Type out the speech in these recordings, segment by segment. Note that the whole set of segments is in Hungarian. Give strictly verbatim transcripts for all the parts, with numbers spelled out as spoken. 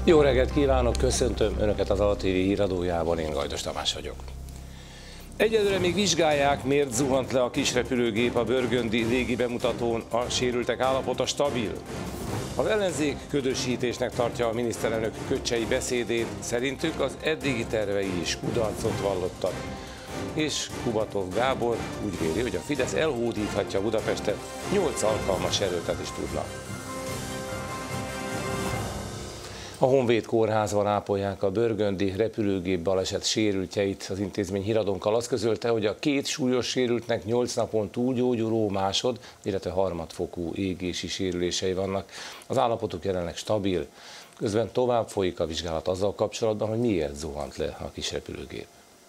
Jó reggelt kívánok, köszöntöm Önöket az á té vé híradójában, én Gajdos Tamás vagyok. Egyelőre még vizsgálják, miért zuhant le a kisrepülőgép a burgundy légi bemutatón, a sérültek állapota stabil. Az ellenzék ködösítésnek tartja a miniszterelnök köcsei beszédét, szerintük az eddigi tervei is kudarcot vallottak. És Kubatov Gábor úgy véli, hogy a Fidesz elhódíthatja Budapestet, nyolc alkalmas erőtet is tudnak. A Honvéd kórházban ápolják a burgundy repülőgép baleset sérültjeit. Az intézmény híradónkkal azt közölte, hogy a két súlyos sérültnek nyolc napon túlgyógyuló másod, illetve harmadfokú égési sérülései vannak. Az állapotuk jelenleg stabil. Közben tovább folyik a vizsgálat azzal kapcsolatban, hogy miért zuhant le a kis repülőgép.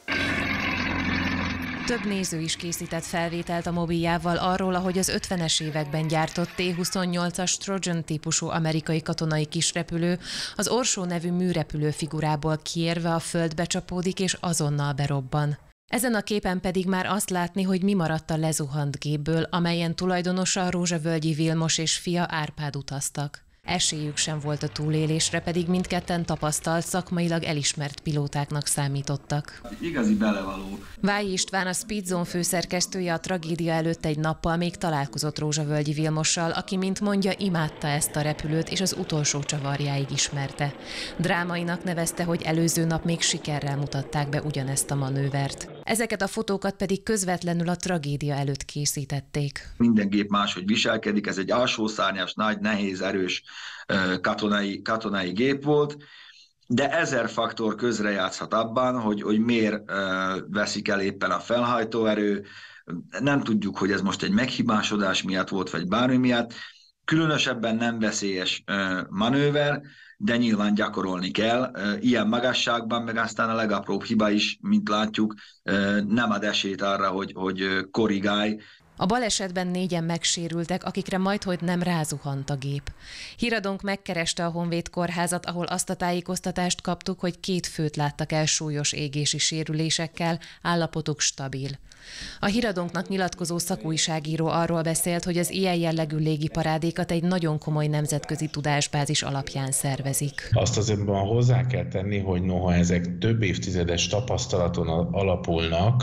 Több néző is készített felvételt a mobiljával arról, ahogy az ötvenes években gyártott té huszonnyolcas Trojan típusú amerikai katonai kisrepülő az Orsó nevű műrepülő figurából kiérve a földbe csapódik és azonnal berobban. Ezen a képen pedig már azt látni, hogy mi maradt a lezuhant gépből, amelyen tulajdonosa Rózsavölgyi Vilmos és fia Árpád utaztak. Esélyük sem volt a túlélésre, pedig mindketten tapasztalt, szakmailag elismert pilótáknak számítottak. Igazi belevaló. Vályi István, a Speedzone főszerkesztője a tragédia előtt egy nappal még találkozott Rózsavölgyi Vilmossal, aki, mint mondja, imádta ezt a repülőt, és az utolsó csavarjáig ismerte. Drámainak nevezte, hogy előző nap még sikerrel mutatták be ugyanezt a manővert. Ezeket a fotókat pedig közvetlenül a tragédia előtt készítették. Minden gép máshogy viselkedik, ez egy alsószárnyas, nagy, nehéz, erős katonai, katonai gép volt, de ezer faktor közrejátszhat abban, hogy, hogy miért veszik el éppen a felhajtóerő. Nem tudjuk, hogy ez most egy meghibásodás miatt volt, vagy bármi miatt. Különösebben nem veszélyes manőver, de nyilván gyakorolni kell. Ilyen magasságban, meg aztán a legapróbb hiba is, mint látjuk, nem ad esélyt arra, hogy, hogy korrigálj. A balesetben négyen megsérültek, akikre majdhogy nem rázuhant a gép. Híradónk megkereste a Honvéd kórházat, ahol azt a tájékoztatást kaptuk, hogy két főt láttak el súlyos égési sérülésekkel, állapotuk stabil. A híradónknak nyilatkozó szakújságíró arról beszélt, hogy az ilyen jellegű légiparádékat egy nagyon komoly nemzetközi tudásbázis alapján szervezik. Azt azonban hozzá kell tenni, hogy noha ezek több évtizedes tapasztalaton alapulnak,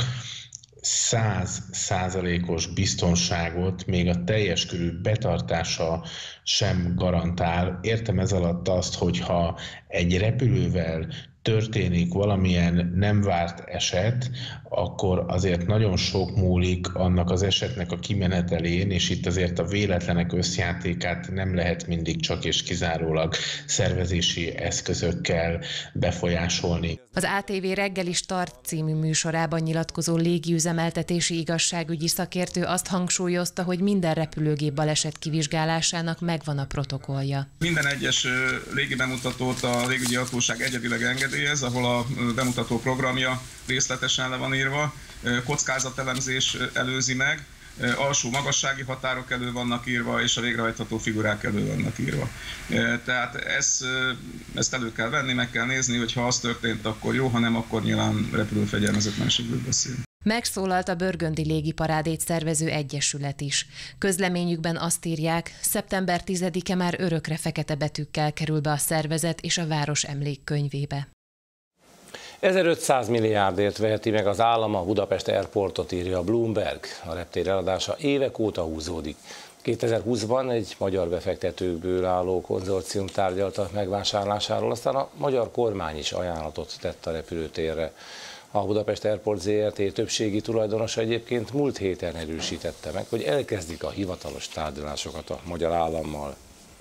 száz százalékos biztonságot még a teljes körű betartása sem garantál. Értem ez alatt azt, hogyha egy repülővel történik valamilyen nem várt eset, akkor azért nagyon sok múlik annak az esetnek a kimenetelén, és itt azért a véletlenek összjátékát nem lehet mindig csak és kizárólag szervezési eszközökkel befolyásolni. Az á té vé reggeli Start című műsorában nyilatkozó légiüzemeltetési igazságügyi szakértő azt hangsúlyozta, hogy minden repülőgép baleset kivizsgálásának megvan a protokollja. Minden egyes légibemutatót a légügyi hatóság egyedileg engedélyez, ahol a bemutató programja részletesen le van írva, kockázatelemzés előzi meg, alsó magassági határok elő vannak írva, és a végrehajtható figurák elő vannak írva. Tehát ezt, ezt elő kell venni, meg kell nézni, hogy ha az történt, akkor jó, ha nem, akkor nyilván repülőfegyelmezetlenségről beszél. Megszólalt a burgundy légiparádét szervező egyesület is. Közleményükben azt írják, szeptember tizedike már örökre fekete betűkkel kerül be a szervezet és a város emlékkönyvébe. ezerötszáz milliárdért veheti meg az állam a Budapest Airportot, írja a Bloomberg. A reptér eladása évek óta húzódik. kétezer-húszban egy magyar befektetőkből álló konzorcium tárgyalta megvásárlásáról, aztán a magyar kormány is ajánlatot tett a repülőtérre. A Budapest Airport zé er té többségi tulajdonosa egyébként múlt héten erősítette meg, hogy elkezdik a hivatalos tárgyalásokat a magyar állammal.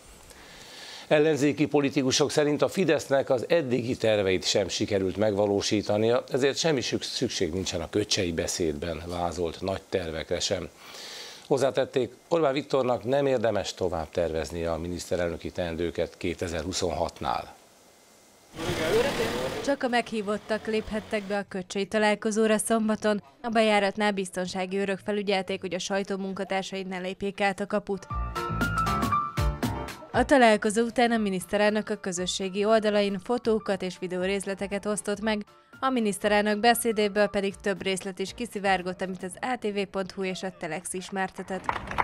Ellenzéki politikusok szerint a Fidesznek az eddigi terveit sem sikerült megvalósítania, ezért semmi szükség nincsen a köcsei beszédben vázolt nagy tervekre sem. Hozzátették, Orbán Viktornak nem érdemes tovább terveznie a miniszterelnöki teendőket kétezer-huszonhatnál. Csak a meghívottak léphettek be a köcsei találkozóra szombaton. A bejáratnál biztonsági őrök felügyelték, hogy a sajtó munkatársai ne lépjék át a kaput. A találkozó után a miniszterelnök a közösségi oldalain fotókat és videórészleteket osztott meg, a miniszterelnök beszédéből pedig több részlet is kiszivárgott, amit az á té vé pont hú és a Telex ismertetett.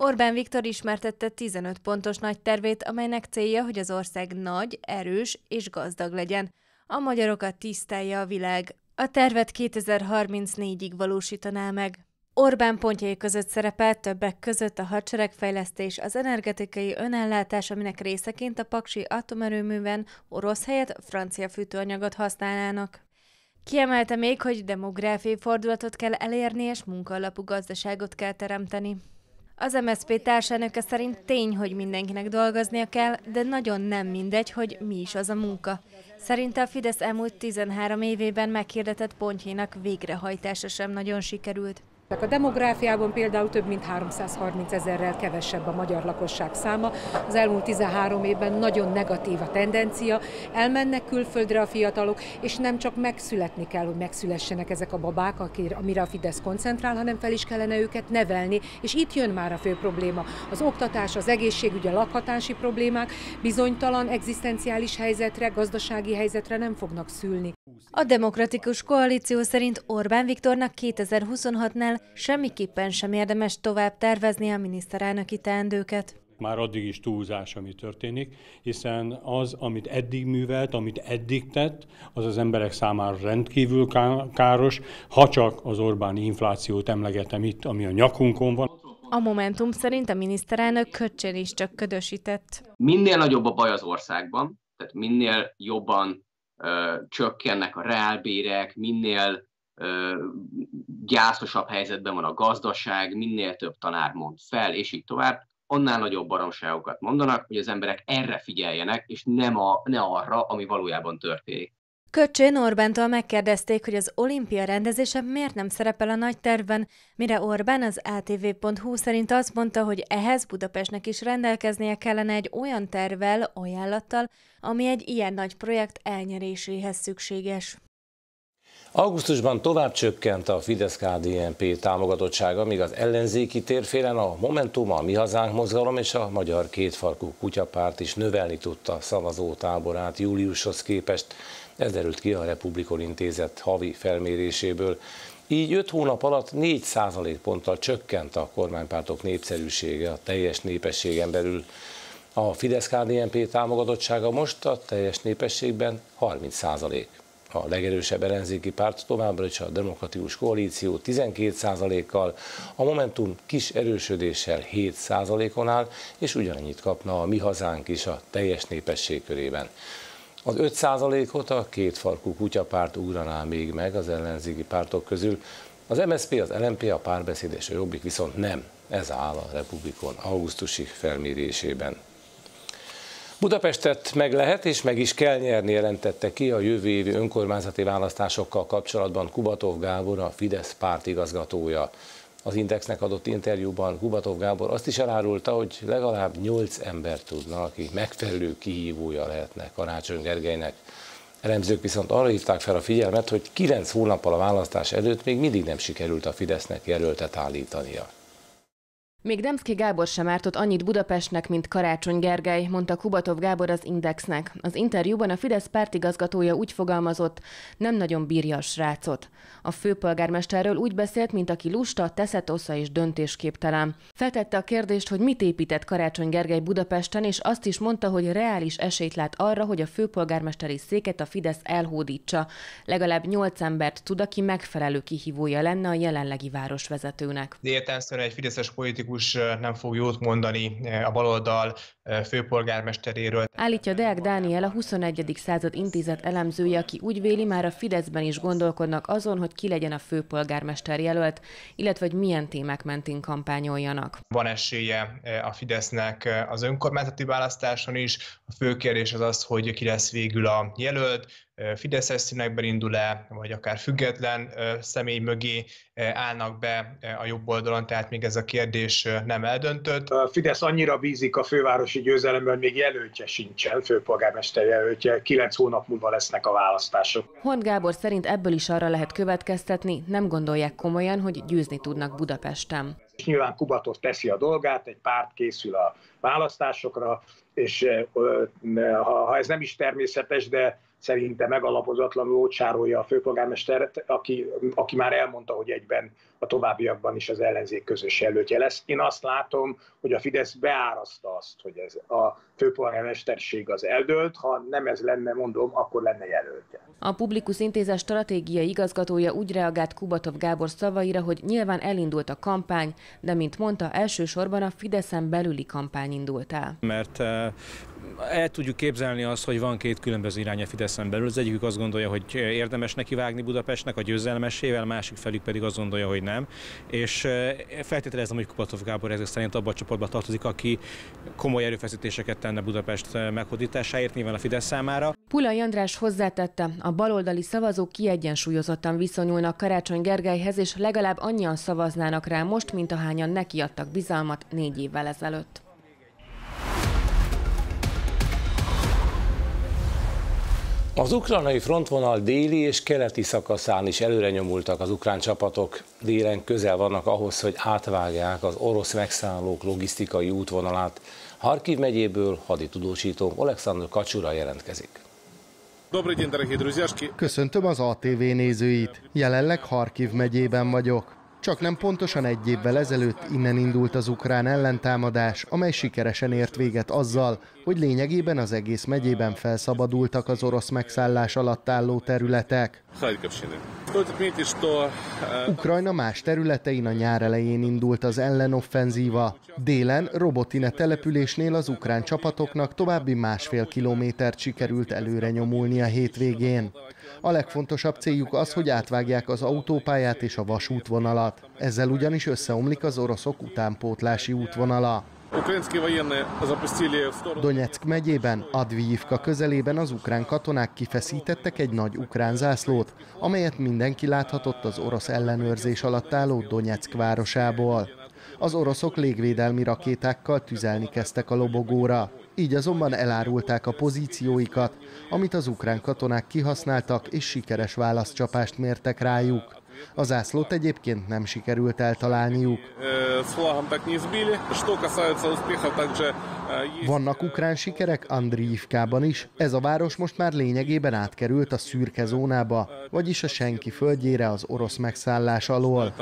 Orbán Viktor ismertette tizenöt pontos nagy tervét, amelynek célja, hogy az ország nagy, erős és gazdag legyen. A magyarokat tisztelje a világ. A tervet kétezer-harmincnégyig valósítaná meg. Orbán pontjai között szerepel többek között a hadseregfejlesztés, az energetikai önellátás, aminek részeként a paksi atomerőműben orosz helyett francia fűtőanyagot használnának. Kiemelte még, hogy demográfiai fordulatot kell elérni, és munkaalapú gazdaságot kell teremteni. Az em es zé pé társelnöke szerint tény, hogy mindenkinek dolgoznia kell, de nagyon nem mindegy, hogy mi is az a munka. Szerinte a Fidesz elmúlt tizenhárom évében meghirdetett pontjainak végrehajtása sem nagyon sikerült. A demográfiában például több mint háromszázharminc ezerrel kevesebb a magyar lakosság száma. Az elmúlt tizenhárom évben nagyon negatív a tendencia, elmennek külföldre a fiatalok, és nem csak megszületni kell, hogy megszülessenek ezek a babák, amire a Fidesz koncentrál, hanem fel is kellene őket nevelni, és itt jön már a fő probléma. Az oktatás, az egészségügy, a lakhatási problémák bizonytalan egzisztenciális helyzetre, gazdasági helyzetre nem fognak szülni. A Demokratikus Koalíció szerint Orbán Viktornak kétezer-huszonhatnál semmiképpen sem érdemes tovább tervezni a miniszterelnöki teendőket. Már addig is túlzás, ami történik, hiszen az, amit eddig művelt, amit eddig tett, az az emberek számára rendkívül káros, ha csak az Orbáni inflációt emlegetem itt, ami a nyakunkon van. A Momentum szerint a miniszterelnök köcsén is csak ködösített. Minél nagyobb a baj az országban, tehát minél jobban ö, csökkennek a reálbérek, minél ö, gyászosabb helyzetben van a gazdaság, minél több tanár mond fel, és így tovább, annál nagyobb baromságokat mondanak, hogy az emberek erre figyeljenek, és nem a, ne arra, ami valójában történik. Köcsén Orbántól megkérdezték, hogy az olimpia rendezése miért nem szerepel a nagy tervben, mire Orbán az á té vé pont hú szerint azt mondta, hogy ehhez Budapestnek is rendelkeznie kellene egy olyan tervvel, ajánlattal, ami egy ilyen nagy projekt elnyeréséhez szükséges. Augusztusban tovább csökkent a Fidesz-ká dé en pé támogatottsága, míg az ellenzéki térfélen a Momentum, a Mi Hazánk mozgalom és a Magyar Kétfarkú Kutyapárt is növelni tudta szavazótáborát júliushoz képest. Ez derült ki a Republikon Intézet havi felméréséből. Így öt hónap alatt négy százalékponttal csökkent a kormánypártok népszerűsége a teljes népességen belül. A Fidesz-ká dé en pé támogatottsága most a teljes népességben harminc százalék. A legerősebb ellenzéki párt továbbra is a Demokratikus Koalíció tizenkét százalékkal, a Momentum kis erősödéssel hét százalékon áll, és ugyanannyit kapna a Mi Hazánk is a teljes népesség körében. Az öt százalékot a Kétfarkú Kutyapárt ugraná még meg az ellenzéki pártok közül, az em es zé pé, az el em pé, a Párbeszéd és a Jobbik viszont nem. Ez áll a Republikon augusztusi felmérésében. Budapestet meg lehet és meg is kell nyerni, jelentette ki a jövő évi önkormányzati választásokkal kapcsolatban Kubatov Gábor, a Fidesz pártigazgatója. Az Indexnek adott interjúban Kubatov Gábor azt is elárulta, hogy legalább nyolc ember tudna, aki megfelelő kihívója lehetne Karácsony Gergelynek. Elemzők viszont arra hívták fel a figyelmet, hogy kilenc hónappal a választás előtt még mindig nem sikerült a Fidesznek jelöltet állítania. Még Demszky Gábor sem ártott annyit Budapestnek, mint Karácsony Gergely, mondta Kubatov Gábor az Indexnek. Az interjúban a Fidesz pártigazgatója úgy fogalmazott, nem nagyon bírja a srácot. A főpolgármesterről úgy beszélt, mint aki lusta, teszetosza és döntésképtelen. Feltette a kérdést, hogy mit épített Karácsony Gergely Budapesten, és azt is mondta, hogy reális esélyt lát arra, hogy a főpolgármesteri széket a Fidesz elhódítsa. Legalább nyolc embert tud, aki megfelelő kihívója lenne a jelenlegi városvezetőnek. Értelemszerűen egy fideszes politikus nem fog jót mondani a baloldal főpolgármesteréről. Állítja Deák Dániel, a huszonegyedik század intézet elemzője, aki úgy véli, már a Fideszben is gondolkodnak azon, hogy ki legyen a főpolgármester jelölt, illetve hogy milyen témák mentén kampányoljanak. Van esélye a Fidesznek az önkormányzati választáson is. A fő kérdés az az, hogy ki lesz végül a jelölt, fideszes színekben indul-e, vagy akár független személy mögé állnak be a jobb oldalon, tehát még ez a kérdés nem eldöntött. A Fidesz annyira bízik a fővárosi győzelemben, hogy még jelöltje sincsen, főpolgármester jelöltje, kilenc hónap múlva lesznek a választások. Hont Gábor szerint ebből is arra lehet következtetni, nem gondolják komolyan, hogy győzni tudnak Budapesten. És nyilván Kubatov teszi a dolgát, egy párt készül a választásokra, és ha ez nem is természetes, de szerinte megalapozatlanul ócsárolja a főpolgármestert, aki, aki már elmondta, hogy egyben a továbbiakban is az ellenzék közös jelöltje lesz. Én azt látom, hogy a Fidesz beáraszta azt, hogy ez a főpolgármesterség az eldőlt, ha nem ez lenne, mondom, akkor lenne jelöltje. A Publikus Intézet stratégiai igazgatója úgy reagált Kubatov Gábor szavaira, hogy nyilván elindult a kampány, de mint mondta, elsősorban a Fideszen belüli kampány indult el. Mert el tudjuk képzelni azt, hogy van két különböző irány a Fideszen belül. Az egyikük azt gondolja, hogy érdemes nekivágni Budapestnek a győzelmesével, másik felük pedig azt gondolja, hogy nem. És feltételezem, hogy Kubatov Gábor ezek szerint abban a csoportban tartozik, aki komoly erőfeszítéseket tenne Budapest meghódításáért, nyilván a Fidesz számára. Pulai András hozzátette, a baloldali szavazók kiegyensúlyozottan viszonyulnak Karácsony Gergelyhez, és legalább annyian szavaznának rá most, mint ahányan nekiadtak bizalmat négy évvel ezelőtt. Az ukrajnai frontvonal déli és keleti szakaszán is előre nyomultak az ukrán csapatok. Délen közel vannak ahhoz, hogy átvágják az orosz megszállók logisztikai útvonalát. Harkiv megyéből haditudósító Oleksandr Kacsura jelentkezik. Köszöntöm az á té vé nézőit. Jelenleg Harkiv megyében vagyok. Csak nem pontosan egy évvel ezelőtt innen indult az ukrán ellentámadás, amely sikeresen ért véget azzal, hogy lényegében az egész megyében felszabadultak az orosz megszállás alatt álló területek. Ukrajna más területein a nyár elején indult az ellenoffenzíva. Délen, Robotine településnél az ukrán csapatoknak további másfél kilométert sikerült előre nyomulni a hétvégén. A legfontosabb céljuk az, hogy átvágják az autópályát és a vasútvonalat. Ezzel ugyanis összeomlik az oroszok utánpótlási útvonala. Donyeck megyében, Advijivka közelében az ukrán katonák kifeszítettek egy nagy ukrán zászlót, amelyet mindenki láthatott az orosz ellenőrzés alatt álló Donyeck városából. Az oroszok légvédelmi rakétákkal tüzelni kezdtek a lobogóra. Így azonban elárulták a pozícióikat, amit az ukrán katonák kihasználtak, és sikeres válaszcsapást mértek rájuk. A zászlót egyébként nem sikerült eltalálniuk. Vannak ukrán sikerek Andrijivkában is. Ez a város most már lényegében átkerült a szürke zónába, vagyis a senki földjére az orosz megszállás alól.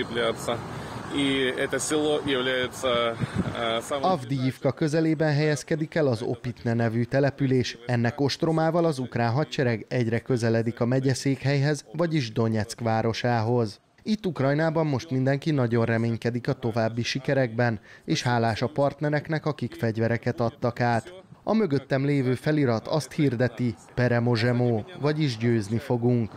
Avdijivka közelében helyezkedik el az Opitne nevű település. Ennek ostromával az ukrán hadsereg egyre közeledik a megyeszékhelyhez, vagyis Donyeck városához. Itt Ukrajnában most mindenki nagyon reménykedik a további sikerekben, és hálás a partnereknek, akik fegyvereket adtak át. A mögöttem lévő felirat azt hirdeti, Peremozsemo, vagyis győzni fogunk.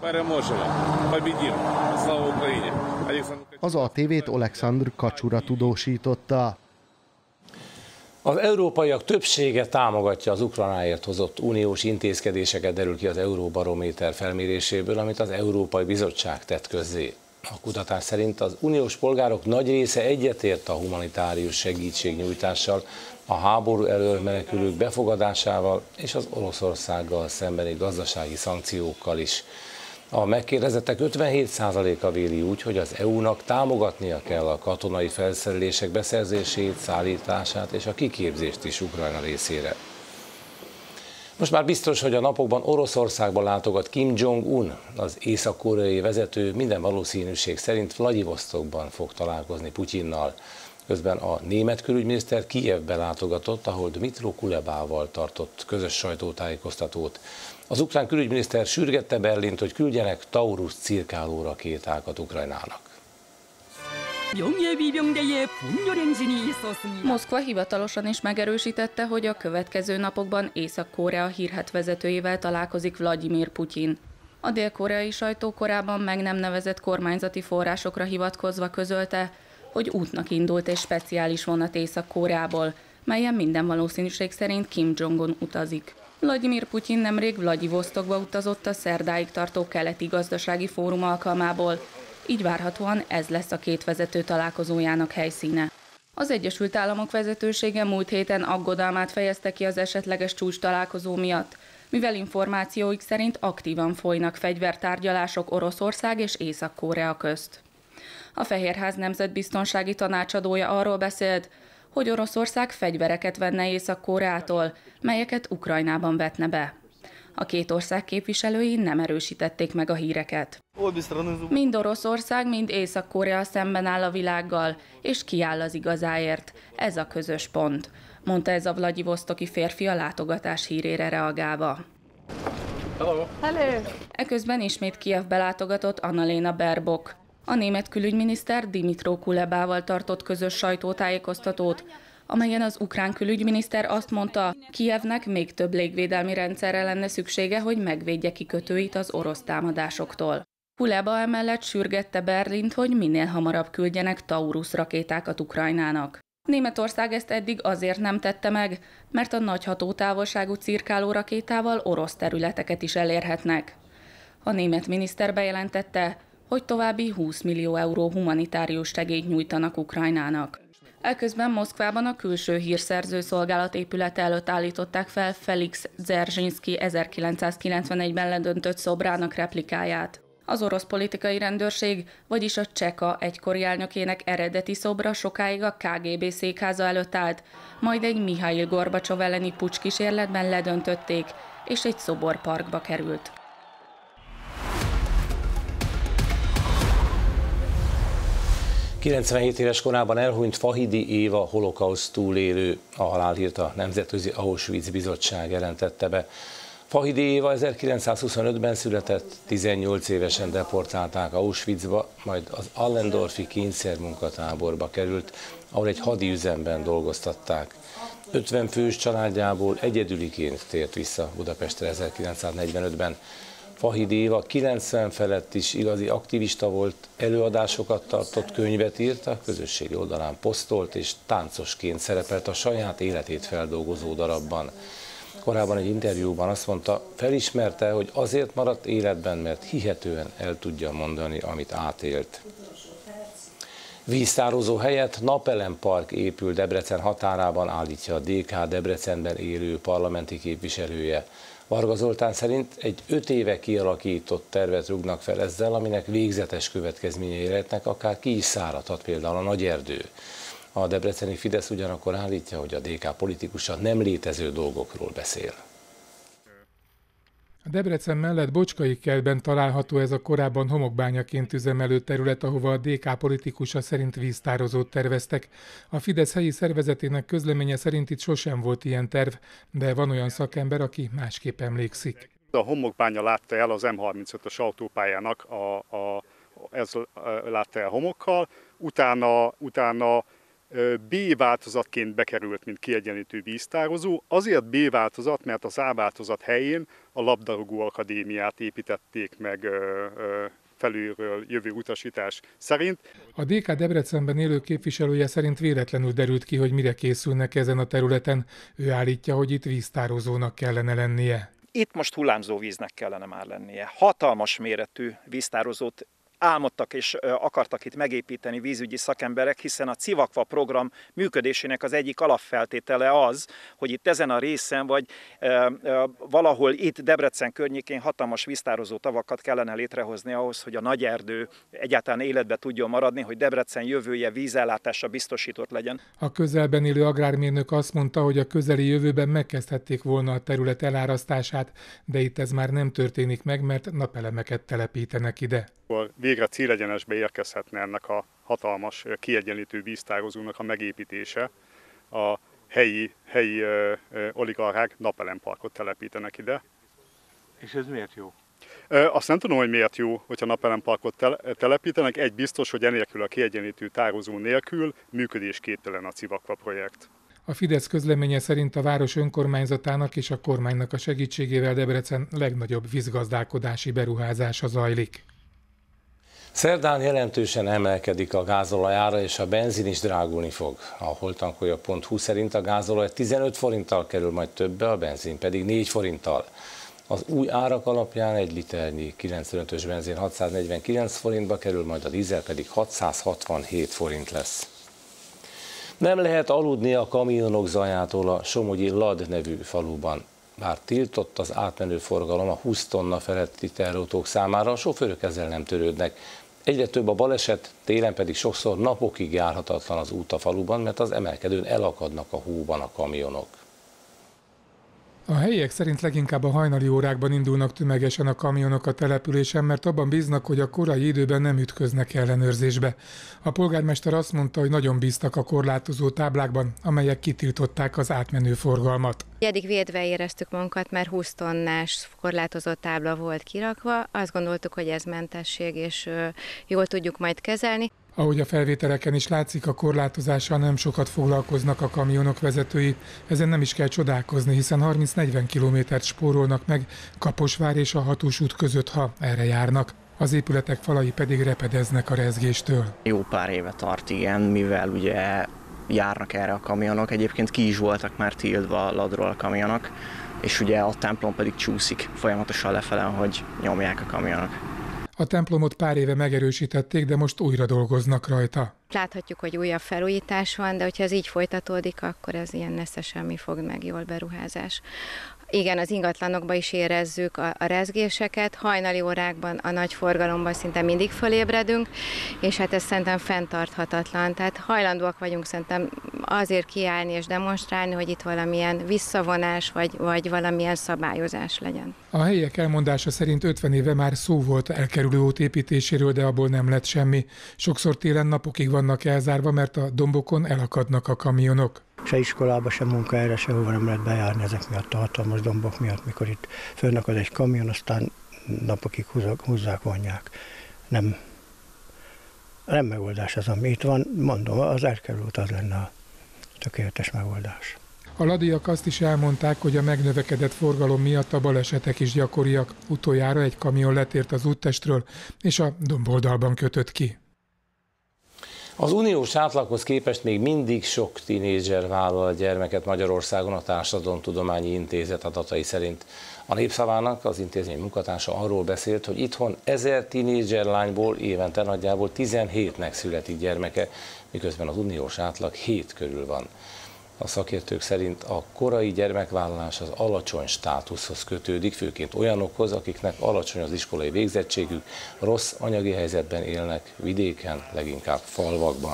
Az á té vét Oleksandr Kacsura tudósította. Az európaiak többsége támogatja az Ukrajnáért hozott uniós intézkedéseket, derül ki az Euróbarométer felméréséből, amit az Európai Bizottság tett közzé. A kutatás szerint az uniós polgárok nagy része egyetért a humanitárius segítségnyújtással, a háború elől menekülők befogadásával és az Oroszországgal szembeni gazdasági szankciókkal is. A megkérdezettek ötvenhét százaléka véli úgy, hogy az é u-nak támogatnia kell a katonai felszerelések beszerzését, szállítását és a kiképzést is Ukrajna részére. Most már biztos, hogy a napokban Oroszországba látogat Kim Jong-un, az észak-koreai vezető minden valószínűség szerint Vladivosztokban fog találkozni Putyinnal. Közben a német külügyminiszter Kijevbe látogatott, ahol Dmytro Kulebával tartott közös sajtótájékoztatót. Az ukrán külügyminiszter sürgette Berlint, hogy küldjenek Taurus cirkáló rakétákat Ukrajnának. Moszkva hivatalosan is megerősítette, hogy a következő napokban Észak-Korea hírhedt vezetőjével találkozik Vladimir Putyin. A dél-koreai sajtó korábban meg nem nevezett kormányzati forrásokra hivatkozva közölte, hogy útnak indult egy speciális vonat Észak-Koreából, melyen minden valószínűség szerint Kim Jong-un utazik. Vladimir Putyin nemrég Vladivosztokba utazott a szerdáig tartó keleti gazdasági fórum alkalmából, így várhatóan ez lesz a két vezető találkozójának helyszíne. Az Egyesült Államok vezetősége múlt héten aggodalmát fejezte ki az esetleges csúcs találkozó miatt, mivel információik szerint aktívan folynak fegyvertárgyalások Oroszország és Észak-Korea közt. A Fehérház nemzetbiztonsági tanácsadója arról beszélt, hogy Oroszország fegyvereket venne Észak-Koreától, melyeket Ukrajnában vetne be. A két ország képviselői nem erősítették meg a híreket. Mind Oroszország, mind Észak-Korea szemben áll a világgal, és kiáll az igazáért. Ez a közös pont, mondta ez a vladivosztoki férfi a látogatás hírére reagálva. Hello. Hello. Eközben ismét Kijevbe látogatott Annalena Baerbock. A német külügyminiszter Dmytro Kulebával tartott közös sajtótájékoztatót, amelyen az ukrán külügyminiszter azt mondta, Kijevnek még több légvédelmi rendszerre lenne szüksége, hogy megvédje kikötőit az orosz támadásoktól. Kuleba emellett sürgette Berlint, hogy minél hamarabb küldjenek Taurus rakétákat Ukrajnának. Németország ezt eddig azért nem tette meg, mert a nagy hatótávolságú cirkáló rakétával orosz területeket is elérhetnek. A német miniszter bejelentette, hogy további húsz millió euró humanitárius segélyt nyújtanak Ukrajnának. Eközben Moszkvában a külső hírszerző szolgálat épülete előtt állították fel Felix Dzerzsinszky ezerkilencszázkilencvenegyben ledöntött szobrának replikáját. Az orosz politikai rendőrség, vagyis a Cseka egykori elnökének eredeti szobra sokáig a ká gé bé székháza előtt állt, majd egy Mihail Gorbacsov elleni pucskísérletben ledöntötték, és egy szoborparkba került. kilencvenhét éves korában elhunyt Fahidi Éva holokauszt túlélő, a halálhírt a Nemzetközi Auschwitz Bizottság jelentette be. Fahidi Éva ezerkilencszázhuszonötben született, tizennyolc évesen deportálták Auschwitzba, majd az Allendorfi kényszermunkatáborba került, ahol egy hadiüzemben dolgoztatták. ötven fős családjából egyedüliként tért vissza Budapestre ezerkilencszáznegyvenötben. Fahidi Éva kilencven felett is igazi aktivista volt, előadásokat tartott, könyvet írt, a közösségi oldalán posztolt és táncosként szerepelt a saját életét feldolgozó darabban. Korábban egy interjúban azt mondta, felismerte, hogy azért maradt életben, mert hihetően el tudja mondani, amit átélt. Víztározó helyett napelempark épül Debrecen határában, állítja a dé ká Debrecenben élő parlamenti képviselője. Varga Zoltán szerint egy öt éve kialakított tervet rúgnak fel ezzel, aminek végzetes következményei lehetnek, akár ki is száradhat például a Nagyerdő. A debreceni Fidesz ugyanakkor állítja, hogy a dé ká politikusa nem létező dolgokról beszél. A Debrecen mellett Bocskai kertben található ez a korábban homokbányaként üzemelő terület, ahova a dé ká politikusa szerint víztározót terveztek. A Fidesz helyi szervezetének közleménye szerint itt sosem volt ilyen terv, de van olyan szakember, aki másképp emlékszik. A homokbánya látta el az em harmincötös autópályának, a, a, ez látta el homokkal, utána, utána B változatként bekerült, mint kiegyenlítő víztározó. Azért B változat, mert az A változat helyén a labdarúgó akadémiát építették meg felülről jövő utasítás szerint. A dé ká Debrecenben élő képviselője szerint véletlenül derült ki, hogy mire készülnek ezen a területen. Ő állítja, hogy itt víztározónak kellene lennie. Itt most hullámzó víznek kellene már lennie. Hatalmas méretű víztározót álmodtak és akartak itt megépíteni vízügyi szakemberek, hiszen a Civakva program működésének az egyik alapfeltétele az, hogy itt ezen a részen, vagy e, e, valahol itt Debrecen környékén hatalmas víztározó tavakat kellene létrehozni ahhoz, hogy a Nagyerdő egyáltalán életbe tudjon maradni, hogy Debrecen jövője vízellátása biztosított legyen. A közelben élő agrármérnök azt mondta, hogy a közeli jövőben megkezdhették volna a terület elárasztását, de itt ez már nem történik meg, mert napelemeket telepítenek ide. Végre célegyenesbe érkezhetne ennek a hatalmas kiegyenlítő víztározónak a megépítése. A helyi, helyi ö, ö, oligarchák napelemparkot telepítenek ide. És ez miért jó? Ö, azt nem tudom, hogy miért jó, hogyha napelemparkot tele, telepítenek. Egy biztos, hogy enélkül a kiegyenlítő tározó nélkül működésképtelen a Civakva projekt. A Fidesz közleménye szerint a város önkormányzatának és a kormánynak a segítségével Debrecen legnagyobb vízgazdálkodási beruházása zajlik. Szerdán jelentősen emelkedik a gázolaj ára, és a benzin is drágulni fog. A holtankolja pont hu szerint a gázolaj tizenöt forinttal kerül majd többe, a benzin pedig négy forinttal. Az új árak alapján egy liternyi kilencvenötös benzin hatszáznegyvenkilenc forintba kerül, majd a dízel pedig hatszázhatvanhét forint lesz. Nem lehet aludni a kamionok zajától a somogyi Lad nevű faluban. Bár tiltott az átmenő forgalom a húsz tonna feletti teherautók számára, a sofőrök ezzel nem törődnek. Egyre több a baleset, télen pedig sokszor napokig járhatatlan az út a faluban, mert az emelkedőn elakadnak a hóban a kamionok. A helyiek szerint leginkább a hajnali órákban indulnak tömegesen a kamionok a településen, mert abban bíznak, hogy a korai időben nem ütköznek ellenőrzésbe. A polgármester azt mondta, hogy nagyon bíztak a korlátozó táblákban, amelyek kitiltották az átmenő forgalmat. Eddig védve éreztük magunkat, mert húsz tonnás korlátozott tábla volt kirakva. Azt gondoltuk, hogy ez mentesség, és jól tudjuk majd kezelni. Ahogy a felvételeken is látszik, a korlátozással nem sokat foglalkoznak a kamionok vezetői. Ezen nem is kell csodálkozni, hiszen harminc-negyven kilométert spórolnak meg Kaposvár és a Hatós út között, ha erre járnak. Az épületek falai pedig repedeznek a rezgéstől. Jó pár éve tart, igen, mivel ugye járnak erre a kamionok. Egyébként ki is voltak már tiltva a ladról a kamionok, és ugye a templom pedig csúszik folyamatosan lefele, hogy nyomják a kamionok. A templomot pár éve megerősítették, de most újra dolgoznak rajta. Láthatjuk, hogy újabb felújítás van, de hogyha ez így folytatódik, akkor ez ilyen nesze semmi fog meg, jól beruházás. Igen, az ingatlanokban is érezzük a, a rezgéseket, hajnali órákban a nagy forgalomban szinte mindig fölébredünk, és hát ez szerintem fenntarthatatlan. Tehát hajlandóak vagyunk szerintem azért kiállni és demonstrálni, hogy itt valamilyen visszavonás vagy, vagy valamilyen szabályozás legyen. A helyiek elmondása szerint ötven éve már szó volt elkerülő út építéséről, de abból nem lett semmi. Sokszor télen napokig vannak elzárva, mert a dombokon elakadnak a kamionok. Se iskolába, se munkahelyre, sehova nem lehet bejárni ezek miatt a hatalmas dombok miatt, mikor itt fönnakad egy kamion, aztán napokig húzzák, vonják. Nem, nem megoldás az, ami itt van. Mondom, az elkerülő út az lenne a tökéletes megoldás. A ladiak azt is elmondták, hogy a megnövekedett forgalom miatt a balesetek is gyakoriak. Utoljára egy kamion letért az úttestről, és a domboldalban kötött ki. Az uniós átlaghoz képest még mindig sok tínédzser vállal gyermeket Magyarországon. A Társadalomtudományi Intézet adatai szerint. A Népszavának az intézmény munkatársa arról beszélt, hogy itthon ezer tínédzser lányból évente nagyjából tizenhétnek születik gyermeke, miközben az uniós átlag hét körül van. A szakértők szerint a korai gyermekvállalás az alacsony státuszhoz kötődik, főként olyanokhoz, akiknek alacsony az iskolai végzettségük, rossz anyagi helyzetben élnek, vidéken, leginkább falvakban.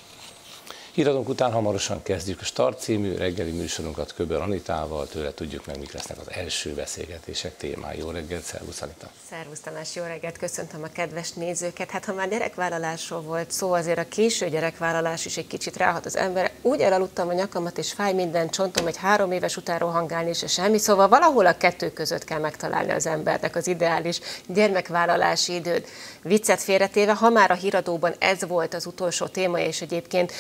Híradónk után hamarosan kezdjük a Start című reggeli műsorunkat Köbör Anitával, tőle tudjuk meg, mik lesznek az első beszélgetések témái. Jó reggelt, szervusz Anita! Szervusz Tamás, jó reggelt, köszöntöm a kedves nézőket. Hát ha már gyerekvállalásról volt szó, azért a késő gyerekvállalás is egy kicsit ráhat az emberre. Úgy elaludtam a nyakamat, és fáj minden csontom, hogy három éves után rohangálni, és semmi. Szóval valahol a kettő között kell megtalálni az embernek az ideális gyermekvállalási időt. Viccet félretéve, ha már a híradóban ez volt az utolsó téma, és egyébként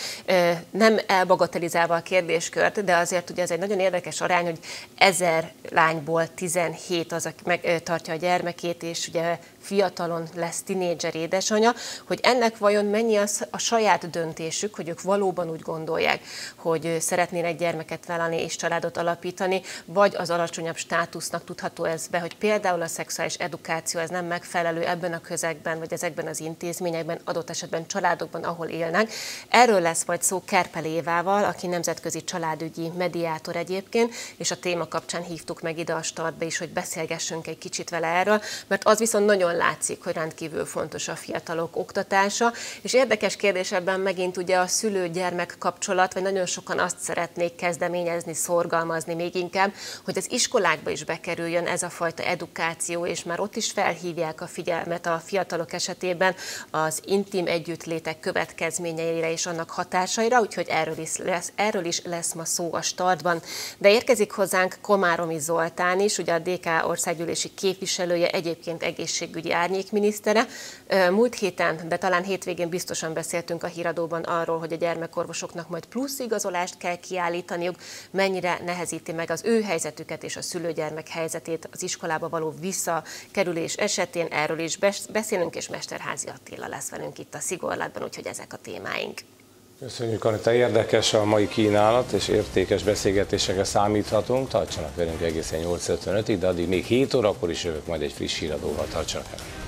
nem elbagatelizálva a kérdéskört, de azért ugye ez egy nagyon érdekes arány, hogy ezer lányból tizenhét az, aki megtartja a gyermekét, és ugye fiatalon lesz tinédzser édesanyja, hogy ennek vajon mennyi az a saját döntésük, hogy ők valóban úgy gondolják, hogy szeretnének gyermeket vállalni és családot alapítani, vagy az alacsonyabb státusznak tudható ez be, hogy például a szexuális edukáció ez nem megfelelő ebben a közegben, vagy ezekben az intézményekben, adott esetben családokban, ahol élnek. Erről lesz majd szó Kerpel Évával, aki nemzetközi családügyi mediátor egyébként, és a téma kapcsán hívtuk meg ide a Startba is, hogy beszélgessünk egy kicsit vele erről, mert az viszont nagyon látszik, hogy rendkívül fontos a fiatalok oktatása, és érdekes kérdés ebben megint ugye a szülő-gyermek kapcsolat, vagy nagyon sokan azt szeretnék kezdeményezni, szorgalmazni még inkább, hogy az iskolákba is bekerüljön ez a fajta edukáció, és már ott is felhívják a figyelmet a fiatalok esetében az intim együttlétek következményeire és annak hatásaira, úgyhogy erről is lesz, erről is lesz ma szó a Startban. De érkezik hozzánk Komáromi Zoltán is, ugye a dé ká országgyűlési képviselője, egyébként egészségügyi árnyékminisztere. Múlt héten, de talán hétvégén biztosan beszéltünk a híradóban arról, hogy a gyermekorvosoknak majd plusz igazolást kell kiállítaniuk, mennyire nehezíti meg az ő helyzetüket és a szülőgyermek helyzetét az iskolába való visszakerülés esetén. Erről is beszélünk, és Mesterházy Attila lesz velünk itt a Szigorlátban, úgyhogy ezek a témáink. Köszönjük, Anita, érdekes a mai kínálat, és értékes beszélgetésekre számíthatunk. Tartsanak velünk egészen nyolc ötvenötig, de addig még hét órakor is jövök majd egy friss híradóval. Tartsanak velünk!